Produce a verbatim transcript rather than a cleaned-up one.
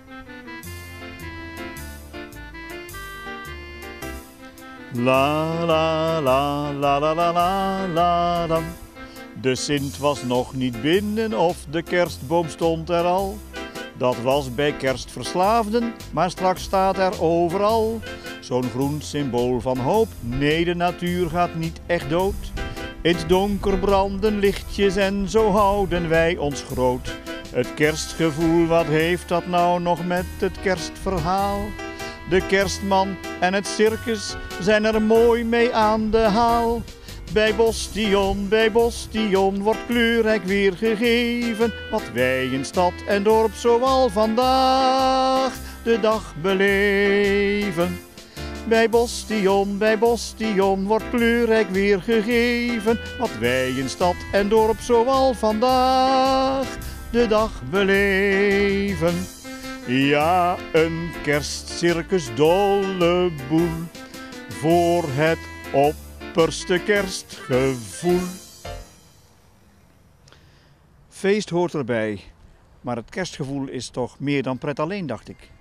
La la la la la la la la la. De Sint was nog niet binnen of de kerstboom stond er al. Dat was bij kerstverslaafden, maar straks staat er overal zo'n groen symbool van hoop. Nee, de natuur gaat niet echt dood. In het donker branden lichtjes en zo houden wij ons groot. Het kerstgevoel, wat heeft dat nou nog met het kerstverhaal? De kerstman en het circus zijn er mooi mee aan de haal. Bij Bostion, bij Bostion wordt kleurrijk weergegeven wat wij in stad en dorp zoal vandaag de dag beleven. Bij Bostion, bij Bostion wordt kleurrijk weergegeven wat wij in stad en dorp zoal vandaag de dag beleven. Ja, een kerstcircus, dolle boel, voor het opperste kerstgevoel. Feest hoort erbij, maar het kerstgevoel is toch meer dan pret alleen, dacht ik.